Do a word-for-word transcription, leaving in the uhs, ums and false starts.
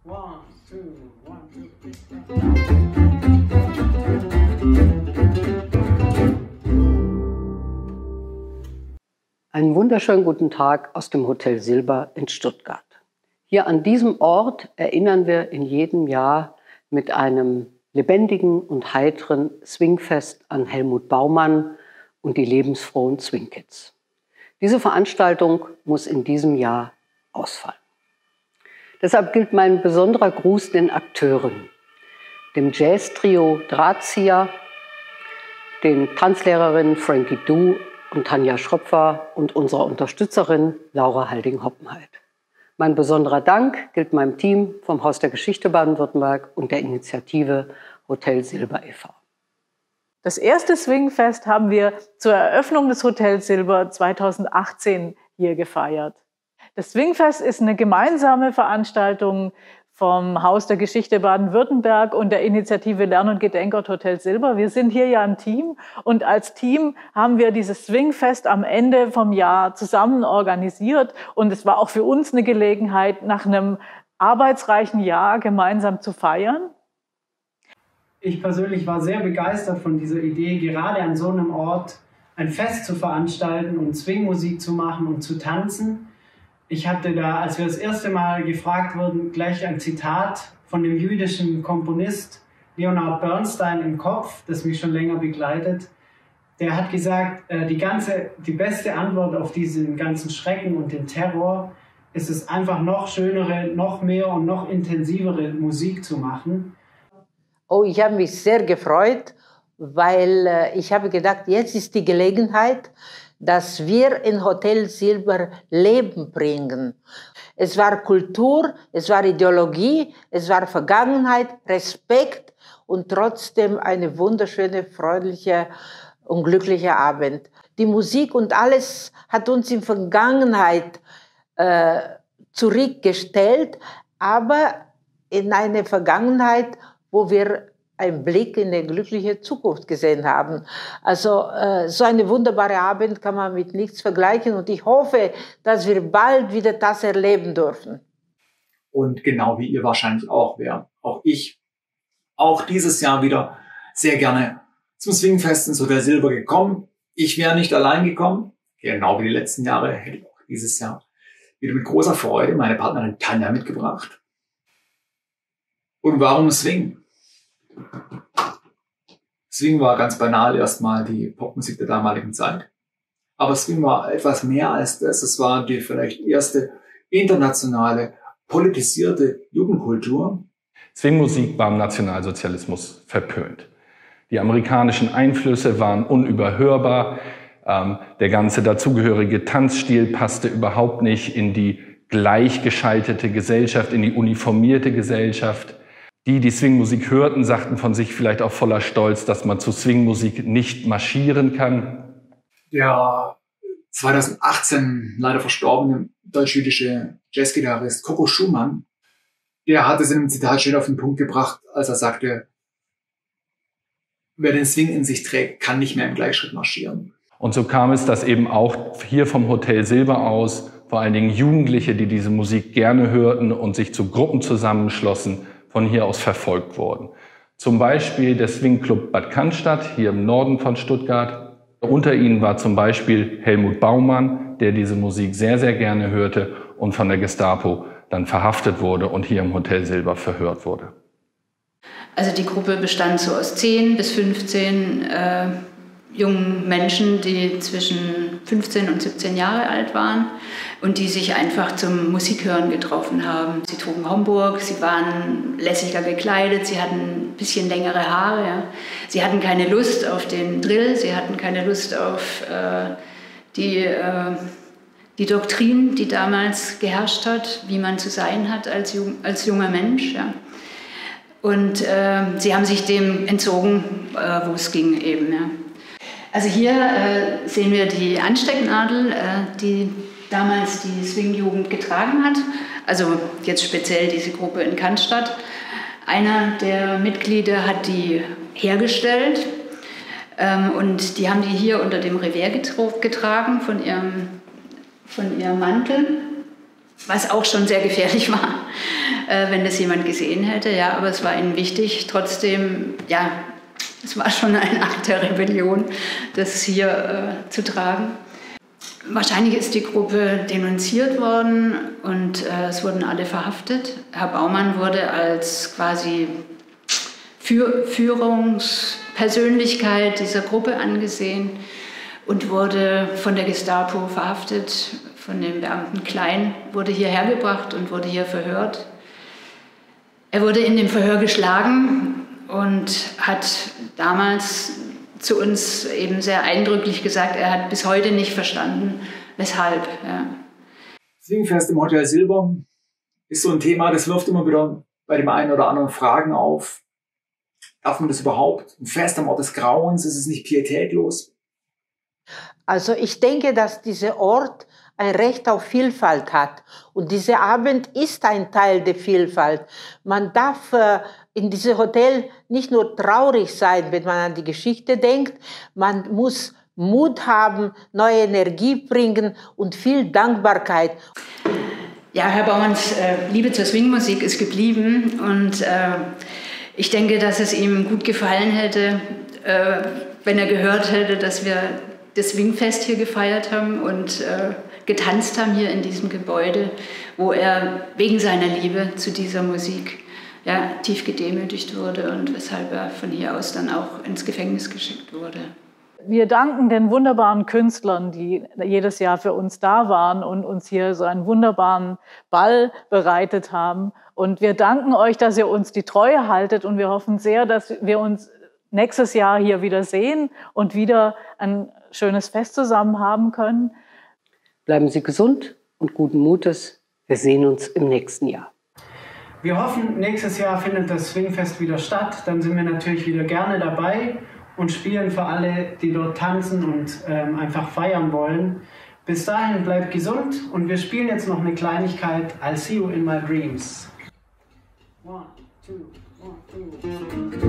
One, two, one, two, three. Einen wunderschönen guten Tag aus dem Hotel Silber in Stuttgart. Hier an diesem Ort erinnern wir in jedem Jahr mit einem lebendigen und heiteren Swingfest an Helmut Baumann und die lebensfrohen Swingkids. Diese Veranstaltung muss in diesem Jahr ausfallen. Deshalb gilt mein besonderer Gruß den Akteuren, dem Jazz-Trio Drahtzieher, den Tanzlehrerinnen Frankie Du und Tanja Schröpfer und unserer Unterstützerin Laura Halding-Hoppenheit. Mein besonderer Dank gilt meinem Team vom Haus der Geschichte Baden-Württemberg und der Initiative Hotel Silber e V Das erste Swingfest haben wir zur Eröffnung des Hotels Silber zweitausendachtzehn hier gefeiert. Das Swingfest ist eine gemeinsame Veranstaltung vom Haus der Geschichte Baden-Württemberg und der Initiative Lern- und Gedenkort Hotel Silber. Wir sind hier ja ein Team und als Team haben wir dieses Swingfest am Ende vom Jahr zusammen organisiert und es war auch für uns eine Gelegenheit, nach einem arbeitsreichen Jahr gemeinsam zu feiern. Ich persönlich war sehr begeistert von dieser Idee, gerade an so einem Ort ein Fest zu veranstalten und Swingmusik zu machen und zu tanzen. Ich hatte da, als wir das erste Mal gefragt wurden, gleich ein Zitat von dem jüdischen Komponist Leonard Bernstein im Kopf, das mich schon länger begleitet. Der hat gesagt, die, ganze, die beste Antwort auf diesen ganzen Schrecken und den Terror ist es einfach noch schönere, noch mehr und noch intensivere Musik zu machen. Oh, ich habe mich sehr gefreut, weil äh, ich habe gedacht, jetzt ist die Gelegenheit, dass wir in Hotel Silber Leben bringen. Es war Kultur, es war Ideologie, es war Vergangenheit, Respekt und trotzdem eine wunderschöne, freundliche und glückliche Abend. Die Musik und alles hat uns in Vergangenheit äh, zurückgestellt, aber in eine Vergangenheit, wo wir einen Blick in eine glückliche Zukunft gesehen haben. Also äh, so eine wunderbare Abend kann man mit nichts vergleichen und ich hoffe, dass wir bald wieder das erleben dürfen. Und genau wie ihr wahrscheinlich auch, wäre auch ich auch dieses Jahr wieder sehr gerne zum Swingfest ins Hotel Silber gekommen. Ich wäre nicht allein gekommen, genau wie die letzten Jahre, hätte ich auch dieses Jahr wieder mit großer Freude meine Partnerin Tanja mitgebracht. Und warum Swing? Swing war ganz banal erstmal die Popmusik der damaligen Zeit. Aber Swing war etwas mehr als das. Es war die vielleicht erste internationale, politisierte Jugendkultur. Swingmusik war im Nationalsozialismus verpönt. Die amerikanischen Einflüsse waren unüberhörbar. Ähm, der ganze dazugehörige Tanzstil passte überhaupt nicht in die gleichgeschaltete Gesellschaft, in die uniformierte Gesellschaft. Die, die Swingmusik hörten, sagten von sich vielleicht auch voller Stolz, dass man zu Swingmusik nicht marschieren kann. Der zweitausendachtzehn leider verstorbene deutsch-jüdische Jazzgitarrist Coco Schumann, der hat es in einem Zitat schön auf den Punkt gebracht, als er sagte, wer den Swing in sich trägt, kann nicht mehr im Gleichschritt marschieren. Und so kam es, dass eben auch hier vom Hotel Silber aus vor allen Dingen Jugendliche, die diese Musik gerne hörten und sich zu Gruppen zusammenschlossen, von hier aus verfolgt wurden. Zum Beispiel der Swingclub Bad Cannstatt, hier im Norden von Stuttgart. Unter ihnen war zum Beispiel Helmut Baumann, der diese Musik sehr, sehr gerne hörte und von der Gestapo dann verhaftet wurde und hier im Hotel Silber verhört wurde. Also die Gruppe bestand so aus zehn bis fünfzehn äh, jungen Menschen, die zwischen fünfzehn und siebzehn Jahre alt waren und die sich einfach zum Musikhören getroffen haben. Sie trugen Homburg, sie waren lässiger gekleidet, sie hatten ein bisschen längere Haare. Ja. Sie hatten keine Lust auf den Drill, sie hatten keine Lust auf äh, die, äh, die Doktrin, die damals geherrscht hat, wie man zu sein hat als, jung, als junger Mensch. Ja. Und äh, sie haben sich dem entzogen, äh, wo es ging eben. Ja. Also hier äh, sehen wir die Anstecknadel, äh, die damals die Swing-Jugend getragen hat. Also jetzt speziell diese Gruppe in Cannstatt. Einer der Mitglieder hat die hergestellt ähm, und die haben die hier unter dem Revers getragen von ihrem, von ihrem Mantel, was auch schon sehr gefährlich war. äh, wenn das jemand gesehen hätte. Ja, aber es war ihnen wichtig. Trotzdem, ja, es war schon ein Akt der Rebellion, das hier äh, zu tragen. Wahrscheinlich ist die Gruppe denunziert worden und äh, es wurden alle verhaftet. Herr Baumann wurde als quasi Für Führungspersönlichkeit dieser Gruppe angesehen und wurde von der Gestapo verhaftet, von dem Beamten Klein, wurde hierher gebracht und wurde hier verhört. Er wurde in dem Verhör geschlagen und hat damals zu uns eben sehr eindrücklich gesagt, er hat bis heute nicht verstanden, weshalb. Ja. Swingfest im Hotel Silber ist so ein Thema, das wirft immer wieder bei dem einen oder anderen Fragen auf. Darf man das überhaupt? Ein Fest am Ort des Grauens, ist es nicht pietätlos? Also ich denke, dass dieser Ort ein Recht auf Vielfalt hat. Und dieser Abend ist ein Teil der Vielfalt. Man darf äh, in diesem Hotel nicht nur traurig sein, wenn man an die Geschichte denkt. Man muss Mut haben, neue Energie bringen und viel Dankbarkeit. Ja, Herr Baumanns äh, Liebe zur Swingmusik ist geblieben und äh, ich denke, dass es ihm gut gefallen hätte, äh, wenn er gehört hätte, dass wir das Swingfest hier gefeiert haben und äh, getanzt haben hier in diesem Gebäude, wo er wegen seiner Liebe zu dieser Musik ja, tief gedemütigt wurde und weshalb er von hier aus dann auch ins Gefängnis geschickt wurde. Wir danken den wunderbaren Künstlern, die jedes Jahr für uns da waren und uns hier so einen wunderbaren Ball bereitet haben. Und wir danken euch, dass ihr uns die Treue haltet und wir hoffen sehr, dass wir uns nächstes Jahr hier wieder sehen und wieder ein schönes Fest zusammen haben können. Bleiben Sie gesund und guten Mutes. Wir sehen uns im nächsten Jahr. Wir hoffen, nächstes Jahr findet das Swingfest wieder statt. Dann sind wir natürlich wieder gerne dabei und spielen für alle, die dort tanzen und ähm, einfach feiern wollen. Bis dahin bleibt gesund und wir spielen jetzt noch eine Kleinigkeit. I'll see you in my dreams. One, two, one, two.